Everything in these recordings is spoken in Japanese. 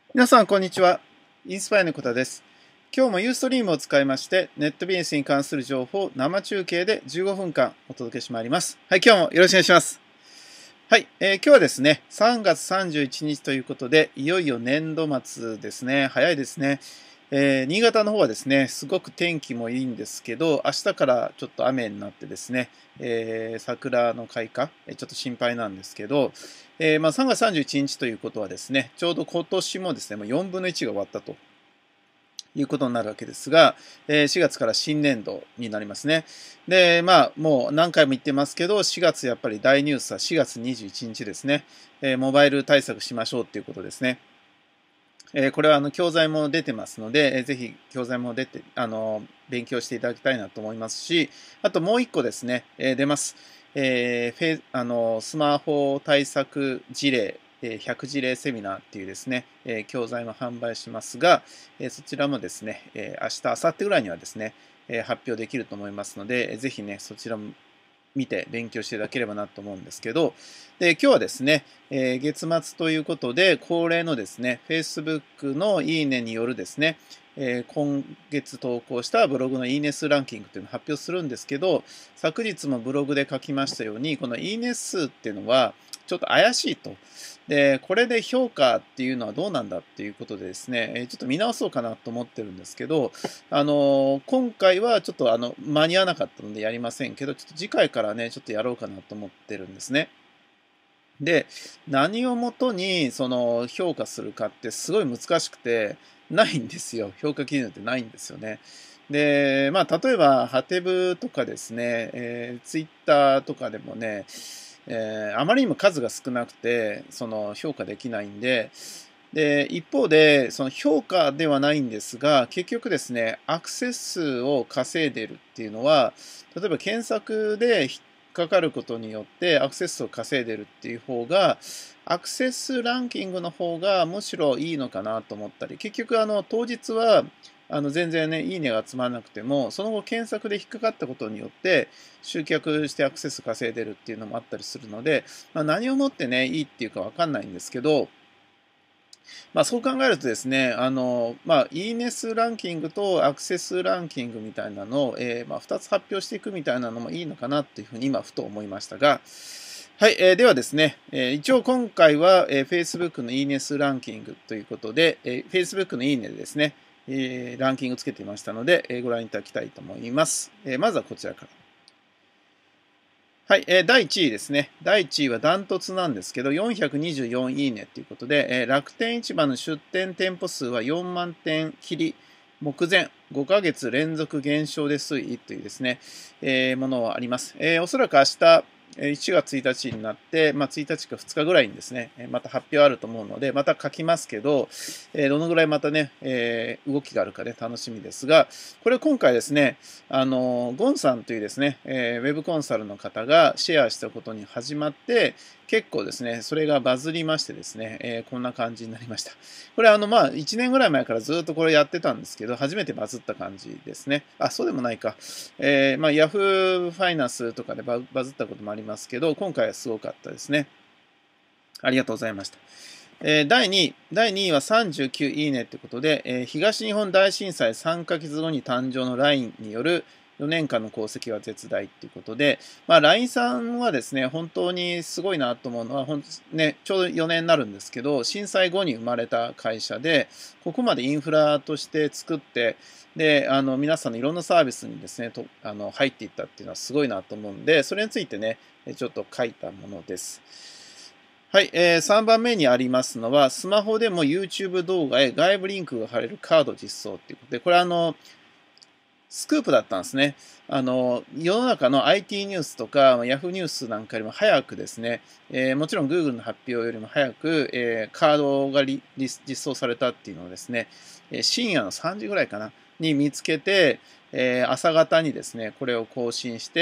皆さん、こんにちは。インスパイアのコタです。今日もユーストリームを使いまして、ネットビジネスに関する情報を生中継で15分間お届けしてまいります。はい、今日もよろしくお願いします。はい、今日はですね、3月31日ということで、いよいよ年度末ですね。早いですね。新潟の方はですね、すごく天気もいいんですけど、明日からちょっと雨になってですね、桜の開花、ちょっと心配なんですけど、3月31日ということはですね、ちょうど今年もですね、もう4分の1が終わったということになるわけですが、4月から新年度になりますね。で、もう何回も言ってますけど、4月やっぱり大ニュースは4月21日ですね。モバイル対策しましょうっていうことですね。これは教材も出てますので、ぜひ教材も出て、勉強していただきたいなと思いますし、あともう一個ですね、出ます。スマホ対策事例、100事例セミナーっていうですね、教材も販売しますが、そちらもですね、明日、明後日ぐらいにはですね、発表できると思いますので、ぜひね、そちらも見て勉強していただければなと思うんですけど、で今日はですね、月末ということで、恒例のですね、Facebook のいいねによるですね、今月投稿したブログのいいね数ランキングというのを発表するんですけど、昨日もブログで書きましたように、このいいね数っていうのはちょっと怪しいと。で、これで評価っていうのはどうなんだっていうことでですね、ちょっと見直そうかなと思ってるんですけど、今回はちょっと間に合わなかったのでやりませんけど、ちょっと次回からね、ちょっとやろうかなと思ってるんですね。で、何をもとにその評価するかってすごい難しくて、ないんですよ。評価基準ってないんですよね。で、例えば、ハテブとかですね、ツイッターとかでもね、あまりにも数が少なくて、その評価できないんで、で、一方で、その評価ではないんですが、結局ですね、アクセス数を稼いでるっていうのは、例えば検索で引っかかることによってアクセス数を稼いでるっていう方が、アクセスランキングの方がむしろいいのかなと思ったり、結局当日は全然ね、いいねが集まらなくても、その後検索で引っかかったことによって集客してアクセス稼いでるっていうのもあったりするので、何をもってね、いいっていうかわかんないんですけど、そう考えるとですね、いいね数ランキングとアクセスランキングみたいなのを、2つ発表していくみたいなのもいいのかなっていうふうに今ふと思いましたが、はい、ではですね、一応今回は、Facebook のいいね数ランキングということで、Facebook のいいねでですね、ランキングつけてみましたので、ご覧いただきたいと思います。まずはこちらから。はい、第1位ですね。第1位はダントツなんですけど、424いいねということで、楽天市場の出店店舗数は4万店切り目前、5ヶ月連続減少で推移というですね、ものはあります。おそらく明日、1月1日になって、1日か2日ぐらいにですね、また発表あると思うので、また書きますけど、どのぐらいまたね、動きがあるかね、楽しみですが、これ今回ですね、ゴンさんというですね、ウェブコンサルの方がシェアしたことに始まって、結構ですね、それがバズりましてですね、こんな感じになりました。これ1年ぐらい前からずっとこれやってたんですけど、初めてバズった感じですね。あ、そうでもないか。ヤフーファイナンスとかでバズったこともありますけど、今回はすごかったですね。ありがとうございました。第2位は39いいねということで、東日本大震災3ヶ月後に誕生の LINE による4年間の功績は絶大ということで、LINE さんはですね、本当にすごいなと思うのは、ちょうど4年になるんですけど、震災後に生まれた会社で、ここまでインフラとして作って、で、皆さんのいろんなサービスにですね、入っていったっていうのはすごいなと思うんで、それについてね、ちょっと書いたものです。はい、3番目にありますのは、スマホでも YouTube 動画へ外部リンクが貼れるカード実装ということで、これスクープだったんですね。世の中の IT ニュースとか Yahoo ニュースなんかよりも早くですね、もちろん Google の発表よりも早く、カードが実装されたっていうのをですね、深夜の3時ぐらいかな、に見つけて、朝方にですね、これを更新して、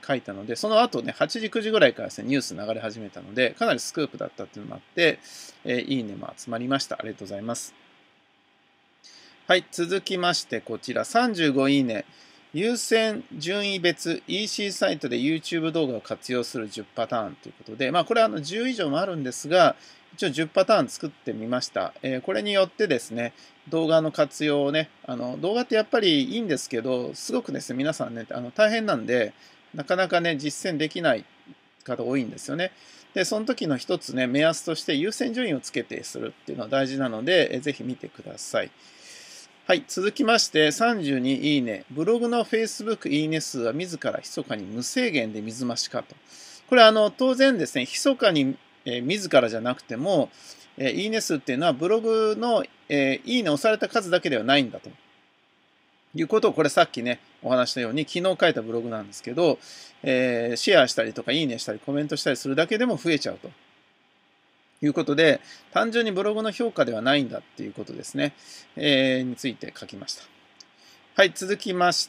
書いたので、その後ね、8時、9時ぐらいからですね、ニュース流れ始めたので、かなりスクープだったっていうのもあって、いいねも集まりました。ありがとうございます。はい、続きましてこちら35いいね。 優先順位別 EC サイトで YouTube 動画を活用する10パターンということで、これは10以上もあるんですが、一応10パターン作ってみました。これによってですね、動画の活用をね、動画ってやっぱりいいんですけど、すごくですね、皆さんね、大変なんで、なかなかね、実践できない方多いんですよね。で、その時の一つね、目安として優先順位をつけてするっていうのは大事なので、ぜひ見てください。はい、続きまして32いいね。ブログの Facebook いいね数は自ら密かに無制限で水増しかと。これは当然ですね、密かに、自らじゃなくても、いいね数っていうのはブログの、いいね押された数だけではないんだということを、これさっきね、お話したように昨日書いたブログなんですけど、シェアしたりとかいいねしたりコメントしたりするだけでも増えちゃうと。いうことで、単純にブログの評価ではないんだっていうことですね。について書きました。はい、続きまして、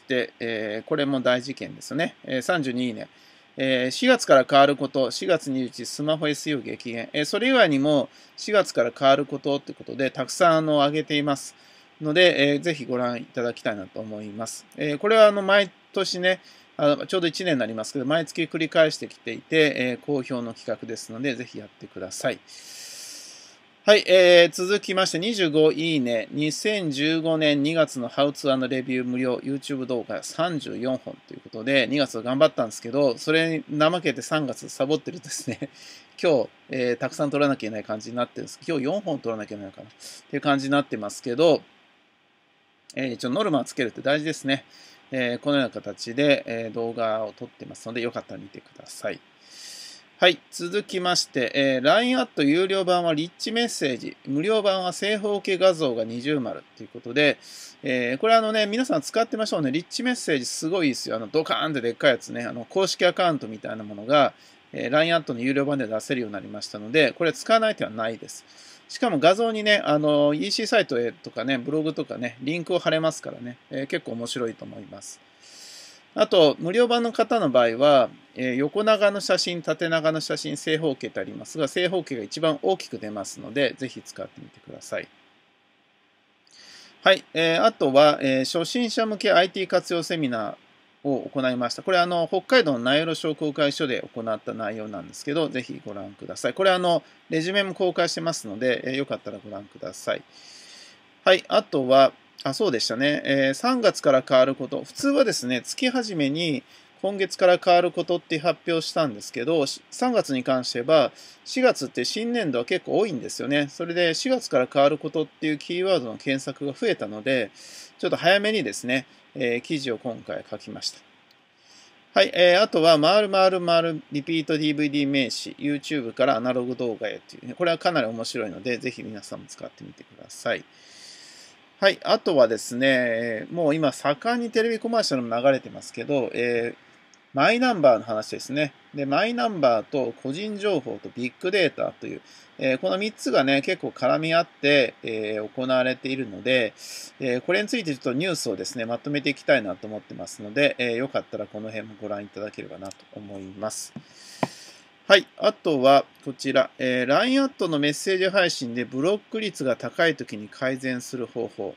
これも大事件ですよね。32いいね。4月から変わること、4月21日スマホ SEO 激減。それ以外にも4月から変わることということで、たくさん挙げていますので、ぜひご覧いただきたいなと思います。これは毎年ね、ちょうど1年になりますけど、毎月繰り返してきていて、好評の企画ですので、ぜひやってください。はい、続きまして25いいね。2015年2月の How to& レビュー無料 YouTube 動画34本ということで、2月頑張ったんですけど、それに怠けて3月サボってるとですね、今日、たくさん撮らなきゃいけない感じになってるんです。今日4本撮らなきゃいけないかなっていう感じになってますけど、一応ノルマをつけるって大事ですね。このような形で、動画を撮ってますので、よかったら見てください。はい、続きまして、LINE アット有料版はリッチメッセージ、無料版は正方形画像が20丸ということで、これね、皆さん使ってましょうね。リッチメッセージすごいですよ。ドカーンってでっかいやつね。公式アカウントみたいなものが、LINE アットの有料版で出せるようになりましたので、これ使わない手はないです。しかも画像にね、EC サイトへとかね、ブログとかね、リンクを貼れますからね、結構面白いと思います。あと、無料版の方の場合は、横長の写真、縦長の写真、正方形とありますが、正方形が一番大きく出ますので、ぜひ使ってみてください。はい、あとは、初心者向け IT 活用セミナーを行いました。これ北海道の名寄商工会所で行った内容なんですけど、ぜひご覧ください。これレジュメも公開してますので、よかったらご覧ください。はい、あとは、そうでしたね。3月から変わること。普通はですね、月始めに今月から変わることって発表したんですけど、3月に関しては、4月って新年度は結構多いんですよね。それで4月から変わることっていうキーワードの検索が増えたので、ちょっと早めにですね、記事を今回書きました。はい、あとは、〇〇〇リピート DVD 名詞、YouTube からアナログ動画へという、ね、これはかなり面白いので、ぜひ皆さんも使ってみてください。はい。あとはですね、もう今盛んにテレビコマーシャルも流れてますけど、マイナンバーの話ですね。で、マイナンバーと個人情報とビッグデータという、この3つがね、結構絡み合って、行われているので、これについてちょっとニュースをですね、まとめていきたいなと思ってますので、よかったらこの辺もご覧いただければなと思います。はい。あとは、こちら、LINE アットのメッセージ配信でブロック率が高いときに改善する方法。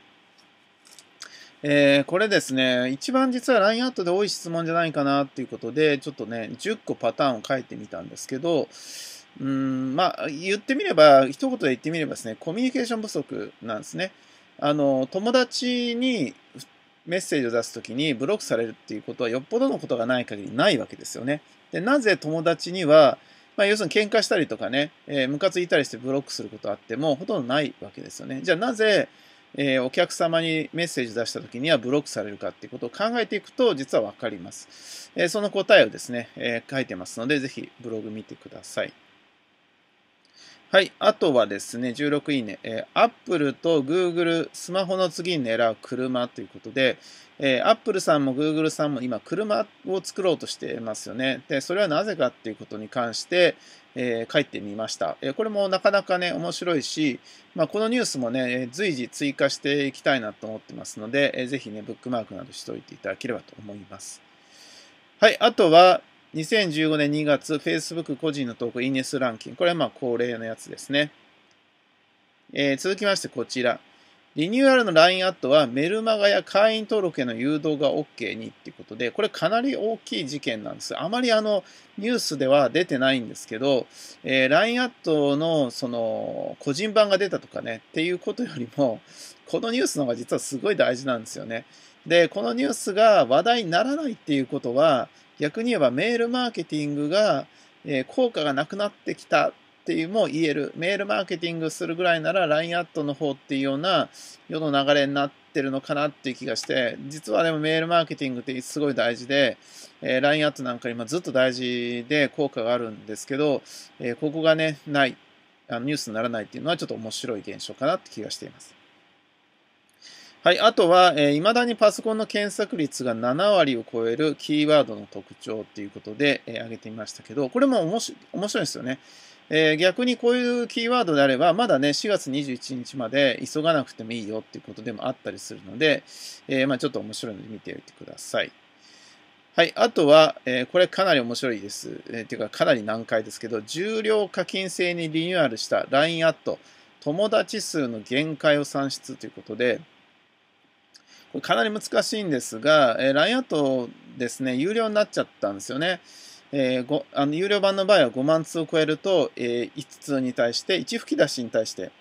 これですね、一番実は LINE アットで多い質問じゃないかなっていうことで、ちょっとね、10個パターンを書いてみたんですけど、言ってみれば、一言で言ってみればですね、コミュニケーション不足なんですね。友達にメッセージを出すときにブロックされるっていうことはよっぽどのことがない限りないわけですよね。で、なぜ友達には、要するに喧嘩したりとかね、ムカついたりしてブロックすることあってもほとんどないわけですよね。じゃあなぜ、お客様にメッセージ出したときにはブロックされるかっていうことを考えていくと実はわかります。その答えをですね、書いてますので、ぜひブログ見てください。はい。あとはですね、16いいね。Apple と Google、スマホの次に狙う車ということで、Apple さんも Google さんも今、車を作ろうとしてますよね。で、それはなぜかっていうことに関して、書いてみました。これもなかなかね、面白いし、このニュースもね、随時追加していきたいなと思ってますので、ぜひね、ブックマークなどしておいていただければと思います。はい。あとは、2015年2月、Facebook 個人の投稿いいね数ランキング。これは恒例のやつですね。続きましてこちら。 リニューアルの LINE アットはメルマガや会員登録への誘導が OK にっていうことで、これかなり大きい事件なんです。あまりニュースでは出てないんですけど、LINE アットのその個人版が出たとかね、っていうことよりも、このニュースの方が実はすごい大事なんですよね。で、このニュースが話題にならないっていうことは、逆に言えばメールマーケティングが、効果がなくなってきたっていうも言える。メールマーケティングするぐらいなら LINE アットの方っていうような世の流れになってるのかなっていう気がして、実はでもメールマーケティングってすごい大事で、LINE アットなんか今ずっと大事で効果があるんですけど、ここがね、ない、ニュースにならないっていうのはちょっと面白い現象かなって気がしています。はい。あとは、未だにパソコンの検索率が7割を超えるキーワードの特徴っていうことで、挙げてみましたけど、これも面白いですよね。逆にこういうキーワードであれば、まだね、4月21日まで急がなくてもいいよっていうことでもあったりするので、まあちょっと面白いので見ておいてください。はい。あとは、これかなり面白いです。っていうか、かなり難解ですけど、重量課金制にリニューアルした LINE アット、友達数の限界を算出ということで、これかなり難しいんですが、LINE アットですね、有料になっちゃったんですよね。有料版の場合は5万通を超えると、1通に対して、1吹き出しに対して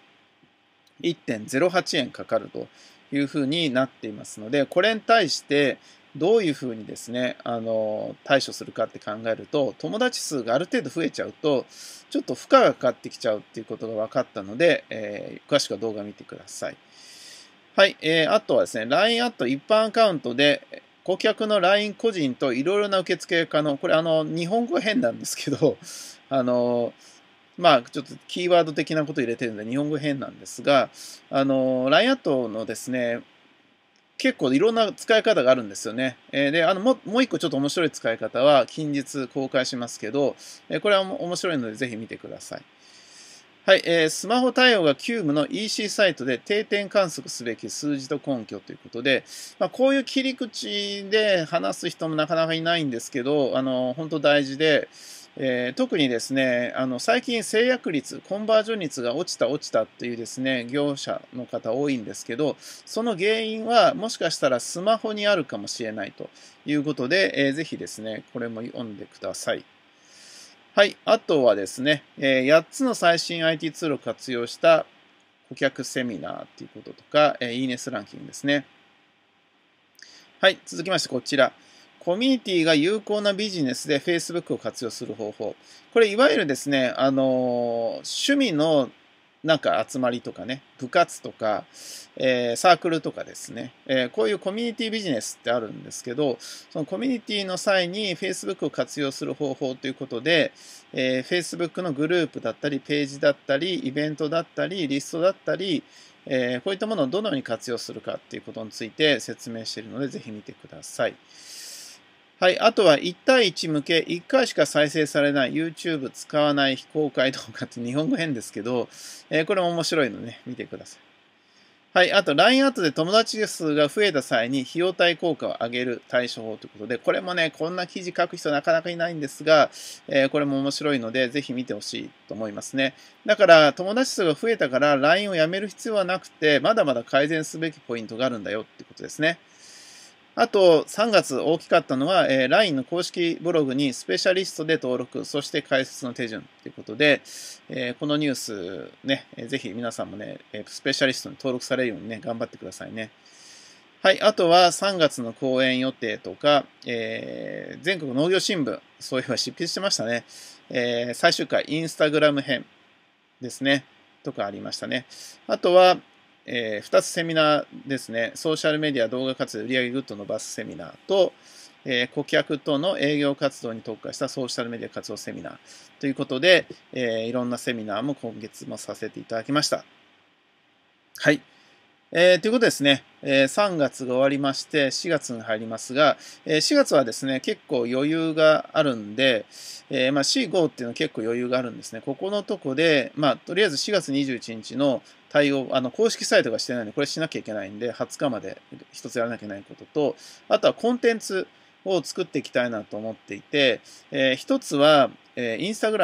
1.08円かかるというふうになっていますので、これに対してどういうふうにですね、対処するかって考えると、友達数がある程度増えちゃうと、ちょっと負荷がかかってきちゃうっていうことが分かったので、詳しくは動画を見てください。はい、あとはですね、LINE アット一般アカウントで、顧客の LINE 個人といろいろな受付が可能。これ、日本語変なんですけど、まあ、ちょっとキーワード的なこと入れてるので、日本語変なんですが、LINE アットのですね、結構いろんな使い方があるんですよね。で、もう一個ちょっと面白い使い方は近日公開しますけど、これは面白いのでぜひ見てください。はい、スマホ対応が急務の EC サイトで定点観測すべき数字と根拠ということで、まあ、こういう切り口で話す人もなかなかいないんですけど、本当大事で、特にですね、最近制約率、コンバージョン率が落ちたっていうですね、業者の方多いんですけど、その原因はもしかしたらスマホにあるかもしれないということで、ぜひですね、これも読んでください。はい。あとはですね、8つの最新 IT ツールを活用した顧客セミナーということとか、いいね数ランキングですね。はい。続きましてこちら。コミュニティが有効なビジネスで Facebook を活用する方法。これいわゆるですね、趣味のなんか集まりとかね、部活とか、サークルとかですね、こういうコミュニティビジネスってあるんですけど、そのコミュニティの際に Facebook を活用する方法ということで、Facebook のグループだったり、ページだったり、イベントだったり、リストだったり、こういったものをどのように活用するかっていうことについて説明しているので、ぜひ見てください。はい。あとは1対1向け、1回しか再生されない YouTube 使わない非公開動画って日本語変ですけど、これも面白いので、ね、見てください。はい。あと、LINE アットで友達数が増えた際に費用対効果を上げる対処法ということで、これもね、こんな記事書く人なかなかいないんですが、これも面白いので、ぜひ見てほしいと思いますね。だから、友達数が増えたから LINE をやめる必要はなくて、まだまだ改善すべきポイントがあるんだよってことですね。あと、3月大きかったのは、LINE の公式ブログにスペシャリストで登録、そして解説の手順ということで、このニュースね、ぜひ皆さんもね、スペシャリストに登録されるようにね、頑張ってくださいね。はい。あとは3月の講演予定とか、全国農業新聞、そういえば執筆してましたね。最終回、インスタグラム編ですね。とかありましたね。あとは、2つセミナーですね。ソーシャルメディア動画活動売上グッド伸ばすセミナーと、顧客との営業活動に特化したソーシャルメディア活動セミナーということで、いろんなセミナーも今月もさせていただきました。はい。ということですね、3月が終わりまして4月に入りますが、4月はですね、結構余裕があるんで、まあ、4、5っていうのは結構余裕があるんですね。ここのとこで、まあ、とりあえず4月21日の対応、公式サイトがしてないので、これしなきゃいけないんで、20日まで一つやらなきゃいけないことと、あとはコンテンツを作っていきたいなと思っていて、一つは、インスタグラム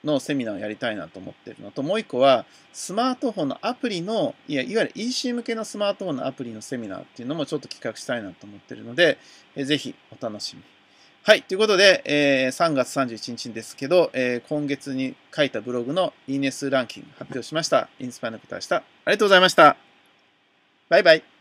のセミナーをやりたいなと思っているのと、もう一個は、スマートフォンのアプリの、いわゆる EC 向けのスマートフォンのアプリのセミナーっていうのもちょっと企画したいなと思っているので、ぜひお楽しみに。はい。ということで、3月31日ですけど、今月に書いたブログのいいね数ランキング発表しました。インスパイアの方でした。ありがとうございました。バイバイ。